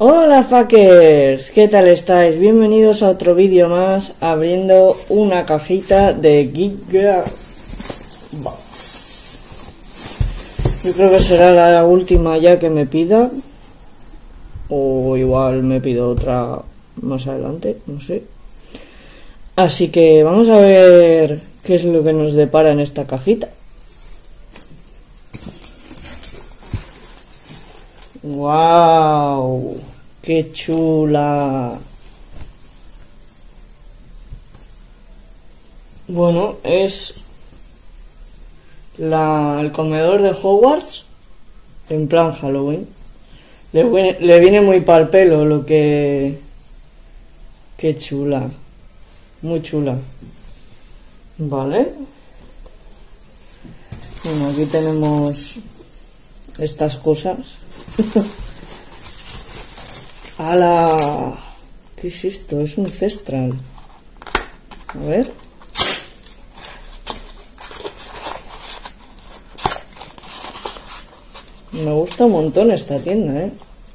Hola fuckers, ¿qué tal estáis? Bienvenidos a otro vídeo más abriendo una cajita de Gigabox. Yo creo que será la última ya que me pida, o igual me pido otra más adelante, no sé. Así que vamos a ver qué es lo que nos depara en esta cajita. ¡Wow! ¡Qué chula! Bueno, es el comedor de Hogwarts en plan Halloween. Le viene muy pa'l pelo lo que... ¡Qué chula! Muy chula. Vale. Bueno, aquí tenemos estas cosas. ¡Hala! ¿Qué es esto? Es un cestral. A ver. Me gusta un montón esta tienda, ¿eh?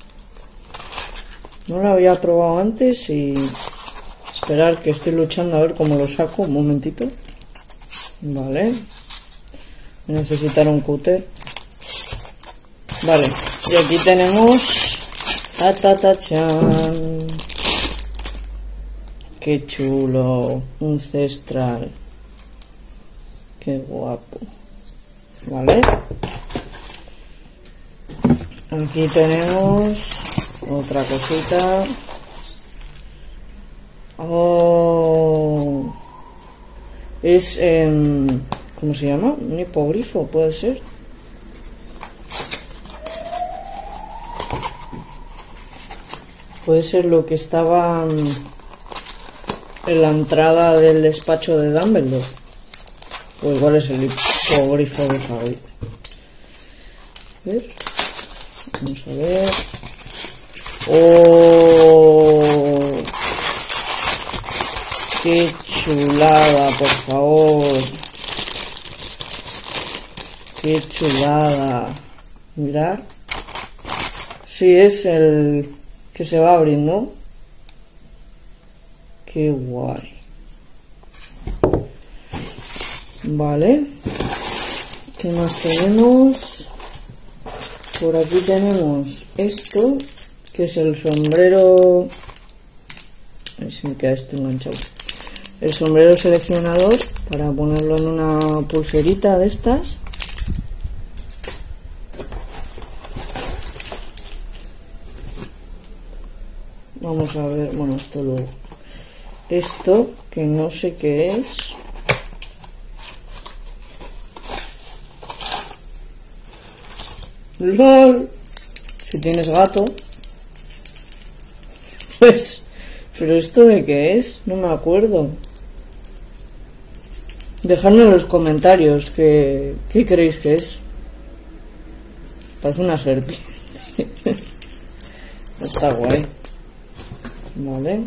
No la había probado antes y... Esperar que estoy luchando a ver cómo lo saco. Un momentito. Vale. Necesitar un cúter. Vale. Y aquí tenemos... ¡Tatatachan! ¡Qué chulo! Un cestral. ¡Qué guapo! Vale. Aquí tenemos otra cosita. Oh, es ¿cómo se llama? Un hipogrifo, puede ser. Puede ser lo que estaba en la entrada del despacho de Dumbledore. O igual es el hipogrifo de Hagrid. A ver. Vamos a ver. ¡Oh! ¡Qué chulada, por favor! ¡Qué chulada! Mirad. Sí, es el que se va abriendo. ¡Qué guay! Vale. ¿Qué más tenemos? Por aquí tenemos esto, que es el sombrero... A ver si me queda esto enganchado. El sombrero seleccionador para ponerlo en una pulserita de estas. Vamos a ver, bueno, esto luego. Esto, que no sé qué es. ¡Lol! Si tienes gato. Pues... ¿Pero esto de qué es? No me acuerdo. Dejadme en los comentarios qué creéis que es. Parece una serpiente. Está guay. Vale.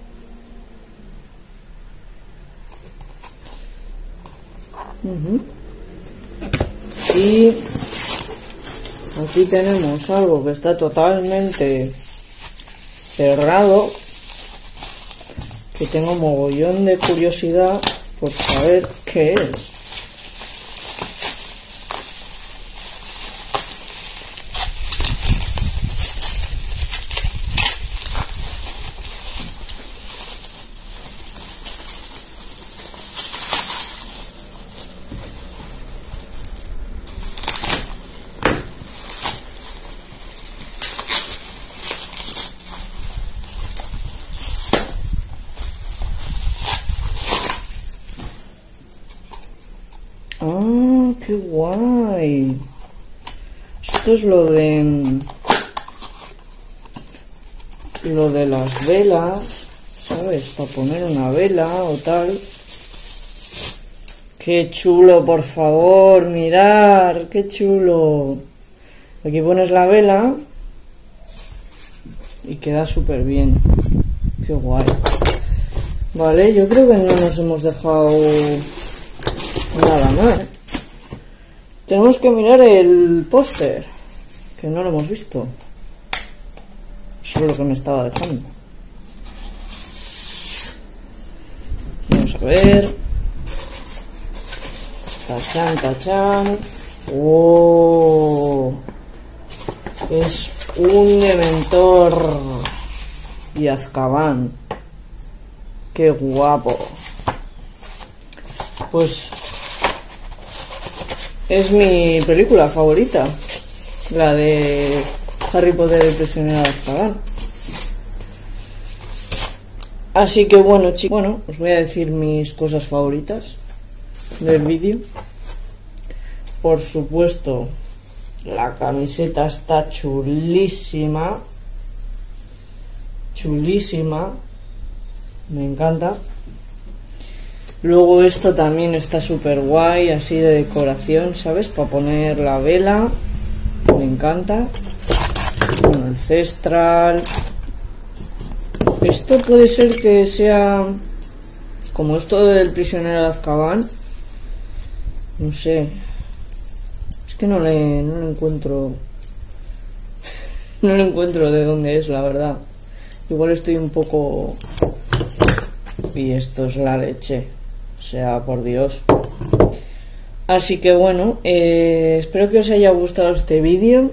Y aquí tenemos algo que está totalmente cerrado, que tengo mogollón de curiosidad por saber qué es. ¡Ah, qué guay! Esto es lo de las velas, ¿sabes? Para poner una vela o tal. ¡Qué chulo, por favor! ¡Mirad! ¡Qué chulo! Aquí pones la vela y queda súper bien. ¡Qué guay! Vale, yo creo que no nos hemos dejado nada más. Tenemos que mirar el póster, que no lo hemos visto. Eso es lo que me estaba dejando. Vamos a ver. Tachan, tachan. ¡Oh! Es un Dementor y Azkaban. ¡Qué guapo! Pues es mi película favorita, la de Harry Potter y el prisionero de Azkaban. Así que bueno, chicos, os voy a decir mis cosas favoritas del vídeo. Por supuesto, la camiseta está chulísima. Chulísima. Me encanta. Luego esto también está súper guay, así de decoración, ¿sabes? Para poner la vela. Me encanta. Bueno, el cestral. Esto puede ser que sea como esto del prisionero de Azkaban. No sé. Es que no le encuentro. No le encuentro de dónde es, la verdad. Igual estoy un poco. Y esto es la leche. O sea, por Dios. Así que bueno, espero que os haya gustado este vídeo.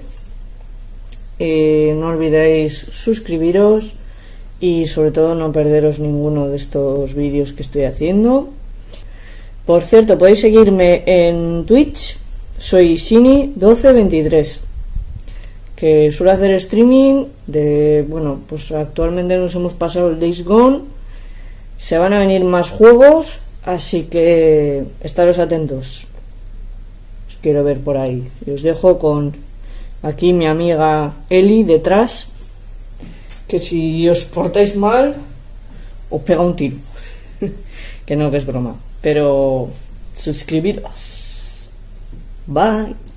No olvidéis suscribiros y sobre todo no perderos ninguno de estos vídeos que estoy haciendo. Por cierto, podéis seguirme en Twitch. Soy Shini1223, que suelo hacer streaming de, bueno, pues actualmente nos hemos pasado el Days Gone. Se van a venir más juegos, así que estaros atentos. Os quiero ver por ahí. Y os dejo con aquí mi amiga Eli detrás, que si os portáis mal os pega un tiro. Que no, que es broma. Pero suscribiros. Bye.